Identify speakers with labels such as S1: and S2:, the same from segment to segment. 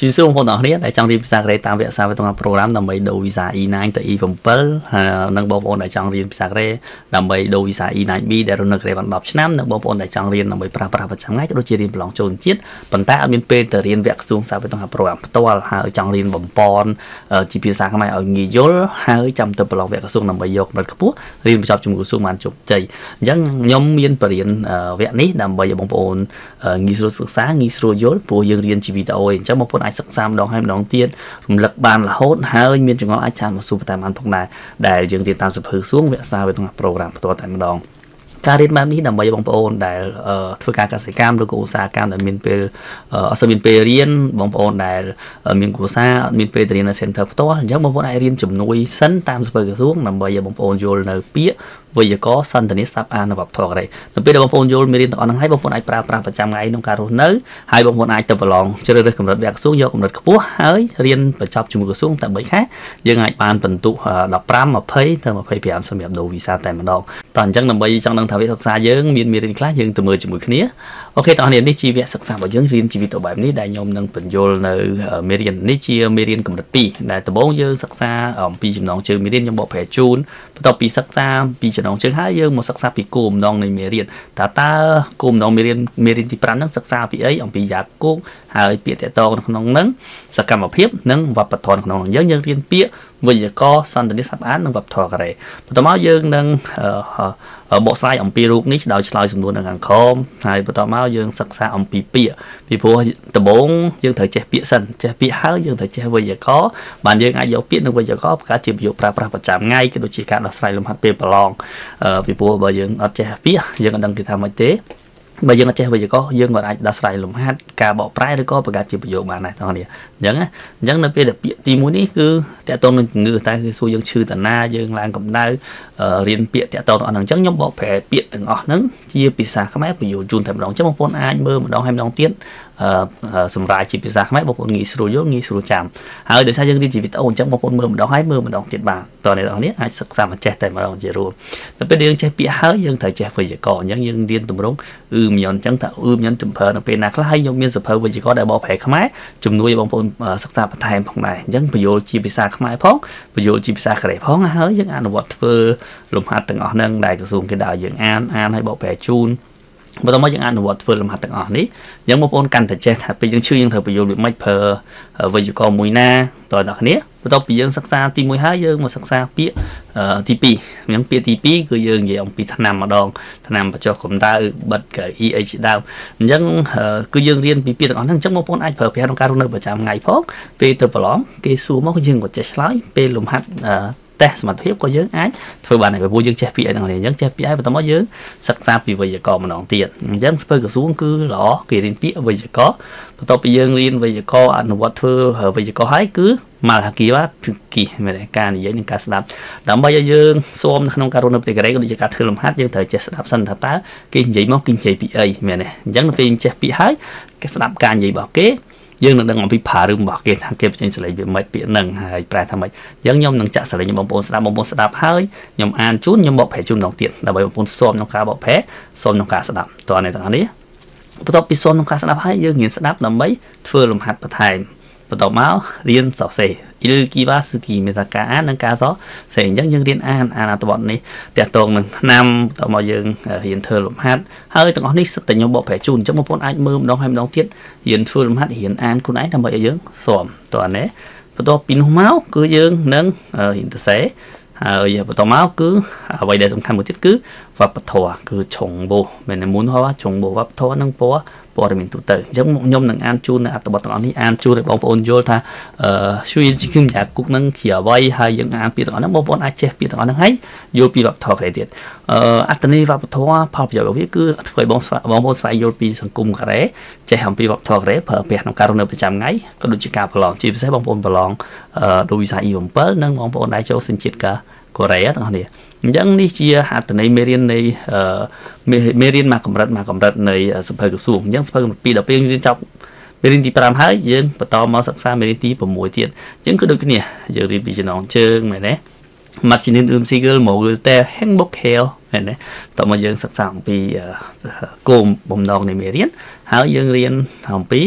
S1: Chỉ số một đó đấy trong riêng visa cái tam việc sao với trong program làm mấy đầu visa E9 tới E7 nâng bộ phận đại trong riêng visa cái làm mấy đầu visa E9B để rồi nâng cái bằng đọc năm nâng bộ phận đại trong riêng làm mấy pra pra vật chẳng ngay cho đôi chỉ riêng lòng trồn chiết bản tại admin page từ riêng việc xuống sao với trong program toa ở trong riêng bấm pon chỉ visa cái này ở nghỉ dối hai trăm từ lòng việc xuống làm mấy dọc bật cướp riêng chọn chung xuống màn chụp chạy giống nhóm miền riêng việc ní làm mấy bộ phận nghỉ sốศึกษา nghỉ số dối bộ dương riêng chỉ vì đâu trong một ai sắc xăm đón hai đón tiên lực bàn là hốt hai miền trường ngõ ai chăn một số tài man phong này để dương tiền tam sập hư xuống việc sao về trong programตัวแต่มาดองการเรียนแบบนี้นำไปบางปอนได้ធ្វើការកសិកម្មឬក៏ឧស្សាហកម្មដែលមានពេលអត់មានពេលរៀនបងប្អូនដែលមានគូសារអត់មានពេលរៀននៅ center ផ្ទាល់អញ្ចឹងបងប្អូនអាចរៀនជំនួយសិនតាមស្ពើក្រសួងដើម្បីឲ្យបងប្អូនយល់នៅពាក្យវេយ្យាករណ៍សន្តានាស្ដាប់អាននៅវប្បធម៌ដែរនៅពេលដែលបងប្អូនយល់មេរៀនទាំងអស់ហ្នឹងហើយបងប្អូនអាចប្រើប្រាស់ប្រចាំថ្ងៃក្នុងការរស់នៅហើយបងប្អូនអាចទៅប្រឡងជ្រើសរើសកម្រិតវគ្គក្រសួងយកកម្រិតខ្ពស់ហើយរៀនបញ្ចប់ជាមួយក្រសួងតែ3ខែយើងអាចបានពិន្ទុ15 20ទៅ25សម្រាប់ដូរវីសាតែម្ដងតោះអញ្ចឹងដើម្បីចង់ដឹងថាវិទ្យាសាស្ត្រយើងមានមេរៀនខ្លះយើងទៅមើលជាមួយគ្នាអូខេតោះនេះជាវគ្គសិក្សារបស់យើងរៀនជីវិតបែបនេះដែលខ្ញុំនឹងបញ្យល់នៅមេរៀននេះជាមេរៀនកម្រិត2ដែលដំបូងយើងសិក្សាអំពីចំណងជើងមេរៀនខ្ញុំបកប្រែជូនបន្ទាប់ពីសិក្សាពីចំណងជើងហើយយើងមកសិក្សាពីគោលបំណងនៃមេរៀនតើគោលបំណងមេរៀនទី5ហ្នឹងសិក្សាពីអីអំពីយ៉ាគោកហើយពាក្យតកតងក្នុងហ្នឹងសកម្មភាពនិងវប្បធម៌ក្នុងហ្នឹងយើងរៀនពាក្យវេយ្យាករណ៍សន្តានាស្ដាប់អាននិងវប្បធម៌ការ៉េបន្ទាប់មកយើងនឹងបកស្រាយអំពីរូបនេះដោយឆ្លើយសំណួរនៅខាងក្រោមហើយបន្ទាប់មកយើងសិក្សាអំពីពាក្យពីព្រោះដំបូងយើងត្រូវចេះពាក្យសិនចេះពាក្យហើយយើងត្រូវចេះវេយ្យាករណ៍បានយើងអាចយកពាក្យនិងវេយ្យាករណ៍បង្កើតជាប្រយោគប្រើប្រាស់ប្រចាំថ្ងៃក៏ដូចជាការដោះស្រាយលំហាត់ពេលប្រឡងពីព្រោះបើយើងអត់ចេះពាក្យយើងអត់ដឹងគេថាម៉េចទេបើយើងអត់ចេះវេយ្យាករណ៍យើងក៏អាចដោះស្រាយលំហាត់ការបកប្រែឬក៏បង្កើតជាប្រយោគបានដែរបងប្អូនអញ្ចឹងនៅពេលដែលពាក្យទី1នេះគឺតកតងនឹងជំងឺតែគឺសួរយើងឈឺតាណាយើងឡើងកម្ដៅរៀនពាក្យតកតងទាំងអស់ហ្នឹងអញ្ចឹងខ្ញុំបកប្រែពាក្យទាំងអស់ហ្នឹងជាភាសាខ្មែរបញ្យល់ជូនតែម្ដងអញ្ចឹងបងប្អូនអាចមើលម្ដងហើយម្ដងទៀតសម្រាប់ជាភាសាខ្មែរបងប្អូនងាយស្រួលយល់ងាយស្រួលចាំហើយដោយសារយើងរៀនជាវីដេអូអញ្ចឹងបងប្អូនមើលម្ដងហើយមើលម្ដងទៀតបានតើអ្នកនរនេះអាចសិក្សាមកចេះតែម្ដងជារួមទៅពេលយើងចេះពាក្យហើយយើងត្រូវចេះវេយ្យាករណ៍អញ្ចឹងយើងរៀនទម្រង់មញ៉ាន់អញ្ចឹងថាមញ៉ាន់ចំប្រើនៅពេលណាខ្លះហើយខ្ញុំមានសភៅវេយ្យាករណ៍ដែលបកប្រែខ្មែរជំនួយឲ្យបងប្អូនសិក្សាបន្ថែមផងដែរអញ្ចឹងបញ្យល់ជាភាសាខ្មែរផងបញ្យល់ជាភាសាកូរ៉េផងហើយយើងអនុវត្តធ្វើលំហាត់ទាំងអស់ហ្នឹងដែលក្រសួងគេដាក់យើងអានហើយបកប្រែជូនបន្តមកយើងអនុវត្តធ្វើលំហាត់ទាំងអស់នេះយើងបងប្អូនកាន់តែចេះថាពេលយើងឈឺយើងត្រូវបញ្យល់វាមិនប្រើវេយ្យាករណ៍មួយណាតើអ្នកគ្នាបន្ទាប់ពីយើងសិក្សាទី1ហើយយើងមកសិក្សាពាក្យទី2អញ្ចឹងពាក្យទី2គឺយើងនិយាយអំពីថ្នាំម្ដងថ្នាំបញ្ចុះកម្ដៅបិទកៅអីអីជាដើមអញ្ចឹងគឺយើងរៀនពីពាក្យទាំងអស់ហ្នឹងអញ្ចឹងបងប្អូនអាចប្រើប្រាស់ក្នុងការរស់នៅប្រចាំថ្ងៃផងពេលទៅប្រឡងគេសួរមកយើងក៏ចេះឆ្លើយពេលលំហាត់តែសមត្ថភាពក៏យើងអាចធ្វើបានដែរព្រោះយើងចេះពាក្យហ្នឹងអញ្ចឹងចេះពាក្យហើយបន្តមកយើងសិក្សាពីវេយ្យាករណ៍ម្ដងទៀតអញ្ចឹងស្ពើក្រសួងគឺល្អគេរៀនពាក្យវេយ្យាករណ៍បន្ទាប់ពីយើងរៀនវេយ្យាករណ៍អនុវត្តធ្វើវេយ្យាករណ៍ហើយគឺមកហាគីវ៉ាគឺគីមានការនិយាយនិងការស្ដាប់ដើម្បីឲ្យយើងស៊ាំនៅក្នុងការរស់នៅប្រទេសកូរ៉េក៏ដូចជាការធ្វើលំហាត់យើងត្រូវចេះស្ដាប់សិនថាតើគេនិយាយមកគេនិយាយពីអីមែនទេអញ្ចឹងនៅពេលចេះពាក្យហើយគេស្ដាប់ការនិយាយរបស់គេយើងនឹងដឹងអំពីផារឿងរបស់គេថាគេបញ្ចេញសលេងវាមិនពាក្យហ្នឹងហើយប្រែថាម៉េចអញ្ចឹងខ្ញុំនឹងចាក់សលេងបងប្អូនស្ដាប់ហើយខ្ញុំអានជូនខ្ញុំបកប្រែជូនម្ដងទៀតដើម្បីបងប្អូនស៊ាំក្នុងការបកប្រែស៊ាំក្នុងការស្ដាប់តើអ្នកទាំងនេះបន្ទាប់ពីស៊ាំក្នុងការស្ដាប់ហើយយើងរៀនស្ដាប់ដើម្បីធ្វើលំហាត់បន្ថែមបន្ទាប់មករៀនសរសេរឬគីវ៉ាស៊ូគីមានតែការអាននិងការសរសេរអញ្ចឹងយើងរៀនអានអត្ថបទនេះតាក់ទងនឹងឆ្នាំបន្ទាប់មកយើងរៀនធ្វើលំហាត់ហើយទាំងអស់នេះសិតតែខ្ញុំបកប្រែជូនអញ្ចឹងបងប្អូនអាចមើលម្ដងហើយម្ដងទៀតរៀនធ្វើលំហាត់រៀនអានខ្លួនឯងដើម្បីឲ្យយើងស៊ាំតើណាបន្ទាប់ពីនោះមកគឺយើងនឹងរៀនសរសេរហើយបន្តមកគឺអ្វីដែលសំខាន់មួយទៀតគឺវប្បធម៌គឺឆុងបូមែនមុនហៅឆុងបូវប្បធម៌និងព័ត៌មានទូទៅអញ្ចឹងខ្ញុំនឹងអានជូននៅអត្ថបទទាំងអស់នេះអានជូនឲ្យបងប្អូនយល់ថាជួយជីគឹមយ៉ាគុកនឹងជាអ្វីហើយយើងអានពាក្យទាំងអស់ហ្នឹងបងប្អូនអាចចេះពាក្យទាំងអស់ហ្នឹងហើយយល់ពីវប្បធម៌កូរ៉េទៀតអត្ថន័យវប្បធម៌ផលប្រយោជន៍របស់វាគឺធ្វើឲ្យបងប្អូនស្វែងយល់ពីសង្គមកូរ៉េចេះអំពីវប្បធម៌កូរ៉េប្រើប្រាស់ក្នុងការរស់នៅប្រចាំថ្ងៃក៏ដូចជាការប្រឡងជាពិសេសបងប្អូនប្រឡងដូវីសា E7 និងបងប្អូនដែលចូលសញ្ជាតិកូរ៉េទាំងអស់នេះអញ្ចឹងនេះជាអត្ថន័យមេរៀននៃមេរៀនមួយកម្រិតនៃសភៅក្រសួងអញ្ចឹងសភៅកម្រិត2ដល់ពេលរៀនចប់មេរៀនទី5ហើយយើងបន្តមកសិក្សាមេរៀនទី6ទៀតអញ្ចឹងគឺដូចគ្នាយើងរៀនពីចំណងជើងមែនទេ Machine Umsigel Mogul តែ Handbook Hell មែនទេតោះមកយើងសិក្សាអំពីគោលបំណងនៃមេរៀនហើយយើងរៀនអំពី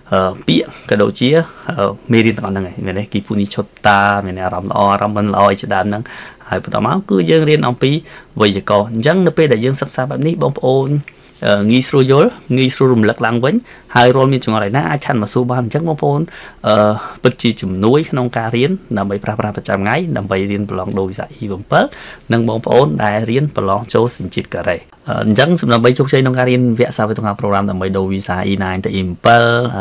S1: ពាក្យក៏ដូចជាមេរៀនទាំងអស់ហ្នឹងឯងមែនទេគីពូនីឈុតតាមានអារម្មណ៍ល្អអារម្មណ៍មិនល្អជាដើមហ្នឹងហើយបន្តមកគឺយើងរៀនអំពីវេយ្យាករណ៍អញ្ចឹងនៅពេលដែលយើងសិក្សាបែបនេះបងប្អូនងាយស្រួលយល់ងាយស្រួលរំលឹកឡើងវិញហើយរាល់មានចង្អុលឯណាអាចឆាន់មកសួរបានអញ្ចឹងបងប្អូនពិតជាជំនួយក្នុងការរៀនដើម្បីប្រើប្រាស់ប្រចាំថ្ងៃដើម្បីរៀនប្រឡងដូរវិសា E7 និងបងប្អូនដែលរៀនប្រឡងចូលសញ្ជាតិការ៉េអញ្ចឹងសម្រាប់ជោគជ័យក្នុងការរៀនវគ្គសាវតុងាប្រូក្រាមដើម្បីដូរវីសា E9 ទៅ E7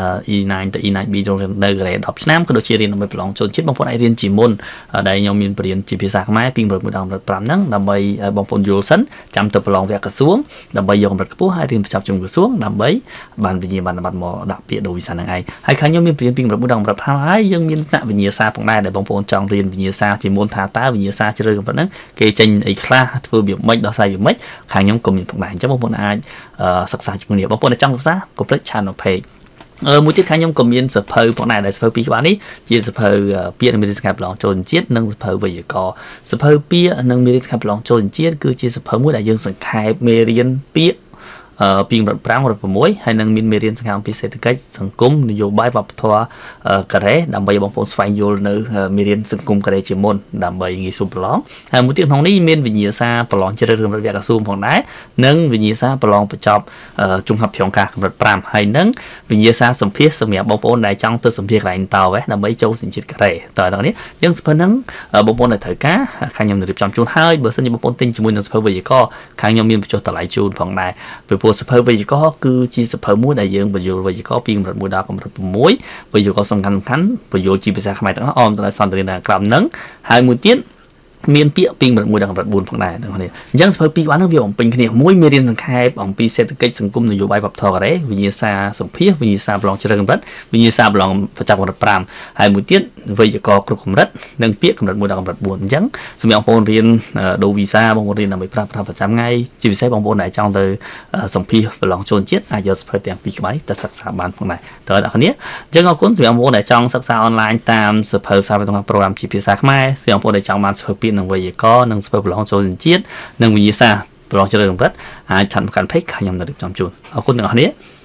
S1: E9 ទៅ E9B នៅការ៉េ10ឆ្នាំក៏ដូចជារៀនដើម្បីប្រឡងចូលជាតិបងប្អូនអាចរៀនជាមុនដែលខ្ញុំមានបរិញ្ញាជាភាសាខ្មែរពីកម្រិត1ដល់កម្រិត5ហ្នឹងដើម្បីបងប្អូនយល់សិនចាំទៅប្រឡងវគ្គក្រសួងដើម្បីយកកម្រិតខ្ពស់ហើយរៀនបញ្ចប់ជំក្រសួងដើម្បីបានវិញ្ញាបនបត្រមកដាក់ពាក្យដូរវីសាហ្នឹងឯងហើយខាងខ្ញុំមានបរិញ្ញាពីកម្រិត1ដល់កម្រិត5ហើយយើងមានថ្នាក់វិញ្ញាសាផងដែរដែលបងប្អូនចង់រៀនវិញ្ញាសាជាមុនថាតើវិញ្ញាសាជ្រើសកម្រិតហ្នឹងគេចេញអីខ្លះធ្វើវាមិនដោះស្រាយវាមិនខាងខ្ញុំក៏មានផងដែរអញ្ចឹងបងប្អូនអាចសិក្សាជាមួយគ្នាបងប្អូនដែលចង់សិក្សាកុំភ្លេច channel page មួយទៀតខាងខ្ញុំក៏មានសភៅផងដែរដែលសភៅពីរក្បាលនេះជាសភៅពាក្យនិងមេរៀនសង្ខេបប្រឡងចូលជាតិនិងសភៅវេយ្យាករណ៍សភៅពាក្យនិងមេរៀនសង្ខេបប្រឡងចូលជាតិគឺជាសភៅមួយដែលយើងសង្ខេបមេរៀនពាក្យពីកម្រិត5កម្រិត6ហើយនឹងមានមេរៀនសង្ខេបអំពីសេដ្ឋកិច្ចសង្គមនយោបាយវប្បធម៌ការ៉េដើម្បីបងប្អូនស្វែងយល់នៅមេរៀនសង្គមការ៉េជាមុនដើម្បីងាយស្រួលប្រឡងហើយមួយទៀតក្នុងនេះមានវិញ្ញាសាប្រឡងជ្រើសរើសកម្រិតវគ្គក្រសួងផងដែរនិងវិញ្ញាសាប្រឡងបញ្ចប់ជំហាប់ប្រឡងការកម្រិត5ហើយនឹងវិញ្ញាសាសម្ភាសសម្រាប់បងប្អូនដែលចង់ទៅសម្ភាសកន្លែងតវ៉េដើម្បីចូលសញ្ជាតិការ៉េតើដល់នេះយើងសភៅហ្នឹងបងប្អូនដែលត្រូវការខាងខ្ញុំនឹងរៀបចំជូនហើយបើសិនជាបងប្អូនទិញជាមួយនឹងសភៅវេយ្យាករណ៍ខាងខ្ញុំមានបញ្ចុះតម្លៃជូនផងដែរសភៅវេយ្យាករណ៍គឺជាសភៅមួយដែលយើងបញ្យល់វេយ្យាករណ៍ពីកម្រិត1ដល់កម្រិត6វេយ្យាករណ៍សំខាន់បញ្យល់ជាភាសាខ្មែរទាំងអស់អមទៅដល់សន្ទនាខាងក្រោមហ្នឹងហើយមួយទៀតមានពាក្យពីកម្រិត1ដល់កម្រិត4ផងដែរទាំងគ្នាអញ្ចឹងសភៅពីរហ្នឹងវាបំពេញគ្នាមួយមេរៀនសង្ខេបអំពីសេដ្ឋកិច្ចសង្គមនយោបាយវប្បធម៌ការ៉េវិញ្ញាសាសម្ភាសវិញ្ញាសាប្រឡងជ្រើសកម្រិតវិញ្ញាសាប្រឡងបញ្ចប់កម្រិត5ហើយមួយទៀតវេយ្យាករណ៍គ្រប់កម្រិតនិងពាក្យកម្រិត1ដល់កម្រិត4អញ្ចឹងសម្រាប់បងប្អូនរៀនដូរវីសាបងប្អូនរៀនដើម្បីប្រើប្រាស់ប្រចាំថ្ងៃជាពិសេសបងប្អូនដែលចង់ទៅសម្ភាសប្រឡងចូលជាតិអាចយកសភៅទាំងពីរក្បាលទៅសិក្សាបានផងដែរតើអ្នកគ្នាអញ្ចឹងអរគុណសម្រាប់បងប្អូនដែលចង់សិក្សាអនឡាញតាមសភៅសាវតុងាប្រូក្រាមជាភាសាខ្មែរសម្រាប់បងប្អូនដែលចង់បានសភៅពាក្យនិងវេយ្យាករណ៍និងសភៅប្រឡងចូលជាតិនិងវិញ្ញាសាប្រឡងជ្រើសកម្រិតអាចឆាត់មកកាន់ page ខ្ញុំនឹងរៀបចំជូនអរគុណទាំងអស់គ្នា